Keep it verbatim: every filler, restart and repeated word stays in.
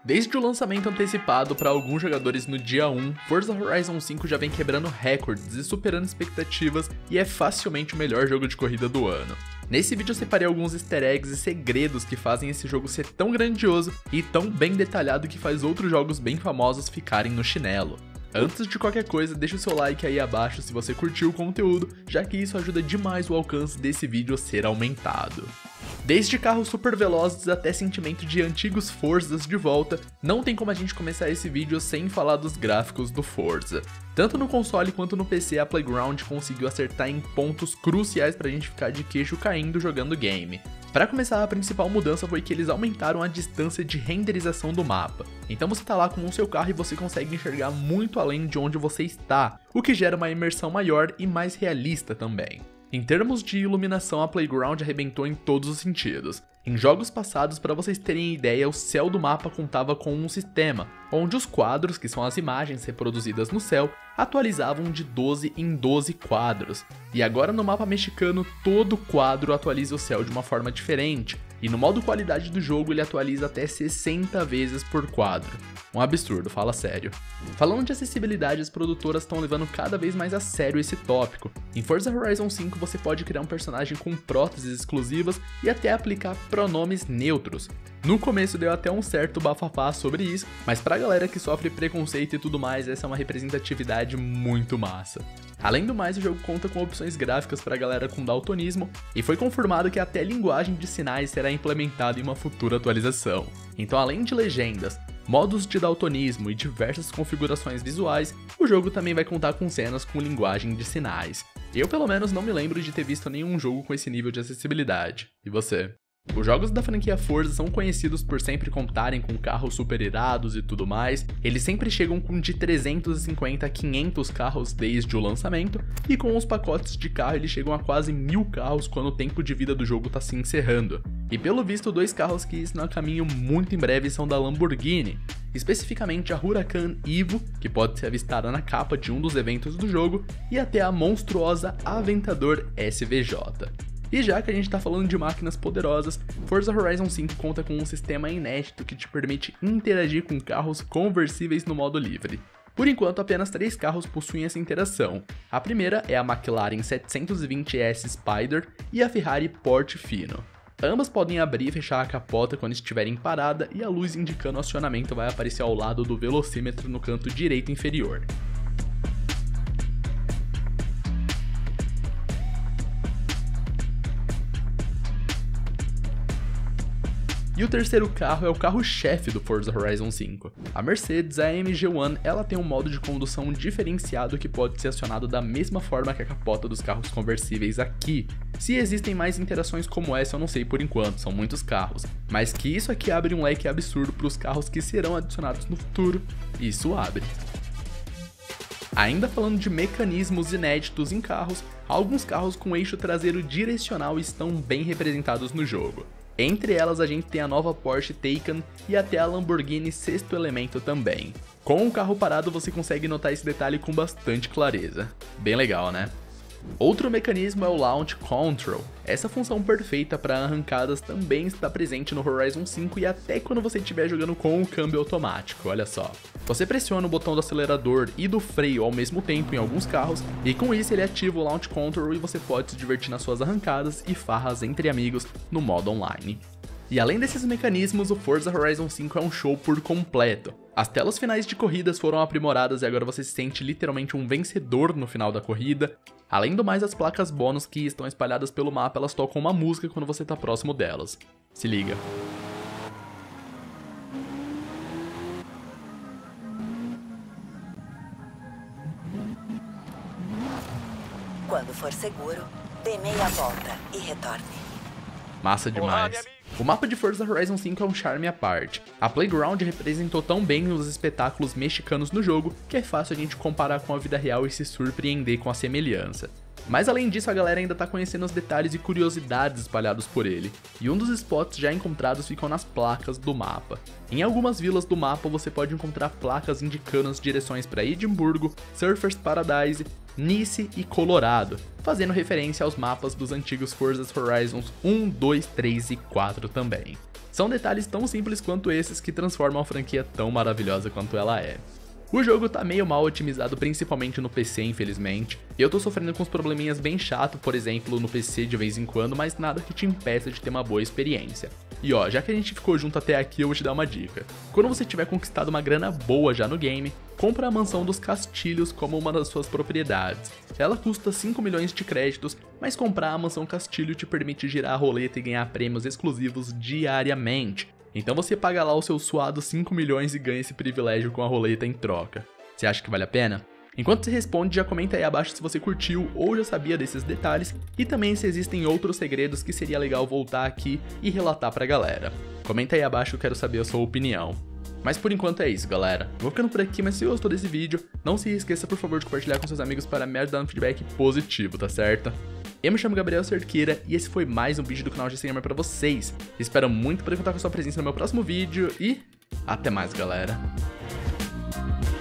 Desde o lançamento antecipado para alguns jogadores no dia um, Forza Horizon cinco já vem quebrando recordes e superando expectativas e é facilmente o melhor jogo de corrida do ano. Nesse vídeo eu separei alguns easter eggs e segredos que fazem esse jogo ser tão grandioso e tão bem detalhado que faz outros jogos bem famosos ficarem no chinelo. Antes de qualquer coisa, deixa o seu like aí abaixo se você curtiu o conteúdo, já que isso ajuda demais o alcance desse vídeo a ser aumentado. Desde carros super velozes até sentimento de antigos Forzas de volta, não tem como a gente começar esse vídeo sem falar dos gráficos do Forza. Tanto no console quanto no P C, a Playground conseguiu acertar em pontos cruciais pra gente ficar de queixo caindo jogando o game. Para começar, a principal mudança foi que eles aumentaram a distância de renderização do mapa. Então você tá lá com o seu carro e você consegue enxergar muito além de onde você está, o que gera uma imersão maior e mais realista também. Em termos de iluminação, a Playground arrebentou em todos os sentidos. Em jogos passados, para vocês terem ideia, o céu do mapa contava com um sistema, onde os quadros, que são as imagens reproduzidas no céu, atualizavam de doze em doze quadros. E agora no mapa mexicano, todo quadro atualiza o céu de uma forma diferente, e no modo qualidade do jogo ele atualiza até sessenta vezes por quadro. Um absurdo, fala sério. Falando de acessibilidade, as produtoras estão levando cada vez mais a sério esse tópico. Em Forza Horizon cinco você pode criar um personagem com próteses exclusivas e até aplicar pronomes neutros. No começo deu até um certo bafafá sobre isso, mas pra galera que sofre preconceito e tudo mais, essa é uma representatividade muito massa. Além do mais, o jogo conta com opções gráficas pra galera com daltonismo, e foi confirmado que até linguagem de sinais será implementada em uma futura atualização. Então, além de legendas, modos de daltonismo e diversas configurações visuais, o jogo também vai contar com cenas com linguagem de sinais. Eu pelo menos não me lembro de ter visto nenhum jogo com esse nível de acessibilidade. E você? Os jogos da franquia Forza são conhecidos por sempre contarem com carros super irados e tudo mais, eles sempre chegam com de trezentos e cinquenta a quinhentos carros desde o lançamento, e com os pacotes de carro eles chegam a quase mil carros quando o tempo de vida do jogo está se encerrando. E pelo visto, dois carros que estão a caminho muito em breve são da Lamborghini, especificamente a Huracan Evo, que pode ser avistada na capa de um dos eventos do jogo, e até a monstruosa Aventador S V J. E já que a gente tá falando de máquinas poderosas, Forza Horizon cinco conta com um sistema inédito que te permite interagir com carros conversíveis no modo livre. Por enquanto, apenas três carros possuem essa interação. A primeira é a McLaren setecentos e vinte S Spider e a Ferrari Portofino. Ambas podem abrir e fechar a capota quando estiverem parada e a luz indicando o acionamento vai aparecer ao lado do velocímetro no canto direito inferior. E o terceiro carro é o carro-chefe do Forza Horizon cinco. A Mercedes A M G um, ela tem um modo de condução diferenciado que pode ser acionado da mesma forma que a capota dos carros conversíveis aqui. Se existem mais interações como essa eu não sei por enquanto, são muitos carros, mas que isso aqui abre um leque absurdo para os carros que serão adicionados no futuro, isso abre. Ainda falando de mecanismos inéditos em carros, alguns carros com eixo traseiro direcional estão bem representados no jogo. Entre elas a gente tem a nova Porsche Taycan e até a Lamborghini Sexto Elemento também. Com o carro parado você consegue notar esse detalhe com bastante clareza. Bem legal, né? Outro mecanismo é o Launch Control. Essa função perfeita para arrancadas também está presente no Horizon cinco e até quando você estiver jogando com o câmbio automático, olha só. Você pressiona o botão do acelerador e do freio ao mesmo tempo em alguns carros, e com isso ele ativa o Launch Control e você pode se divertir nas suas arrancadas e farras entre amigos no modo online. E além desses mecanismos, o Forza Horizon cinco é um show por completo. As telas finais de corridas foram aprimoradas e agora você se sente literalmente um vencedor no final da corrida. Além do mais, as placas bônus que estão espalhadas pelo mapa, elas tocam uma música quando você está próximo delas. Se liga. Quando for seguro, dê meia volta e retorne. Massa demais. O mapa de Forza Horizon cinco é um charme à parte. A Playground representou tão bem os espetáculos mexicanos no jogo que é fácil a gente comparar com a vida real e se surpreender com a semelhança. Mas além disso, a galera ainda tá conhecendo os detalhes e curiosidades espalhados por ele, e um dos spots já encontrados ficam nas placas do mapa. Em algumas vilas do mapa você pode encontrar placas indicando as direções para Edimburgo, Surfers Paradise, Nice e Colorado, fazendo referência aos mapas dos antigos Forza Horizons um, dois, três e quatro também. São detalhes tão simples quanto esses que transformam a franquia tão maravilhosa quanto ela é. O jogo tá meio mal otimizado, principalmente no P C, infelizmente. Eu tô sofrendo com uns probleminhas bem chato, por exemplo, no P C de vez em quando, mas nada que te impeça de ter uma boa experiência. E ó, já que a gente ficou junto até aqui, eu vou te dar uma dica. Quando você tiver conquistado uma grana boa já no game, compra a Mansão dos Castilhos como uma das suas propriedades. Ela custa cinco milhões de créditos, mas comprar a Mansão Castilho te permite girar a roleta e ganhar prêmios exclusivos diariamente. Então você paga lá os seus suados cinco milhões e ganha esse privilégio com a roleta em troca. Você acha que vale a pena? Enquanto você responde, já comenta aí abaixo se você curtiu ou já sabia desses detalhes e também se existem outros segredos que seria legal voltar aqui e relatar pra galera. Comenta aí abaixo, eu quero saber a sua opinião. Mas por enquanto é isso, galera. Vou ficando por aqui, mas se gostou desse vídeo, não se esqueça por favor de compartilhar com seus amigos para me ajudar no feedback positivo, tá certo? Eu me chamo Gabriel Cerqueira e esse foi mais um vídeo do canal G C Gamer pra vocês. Espero muito poder contar com a sua presença no meu próximo vídeo e até mais, galera.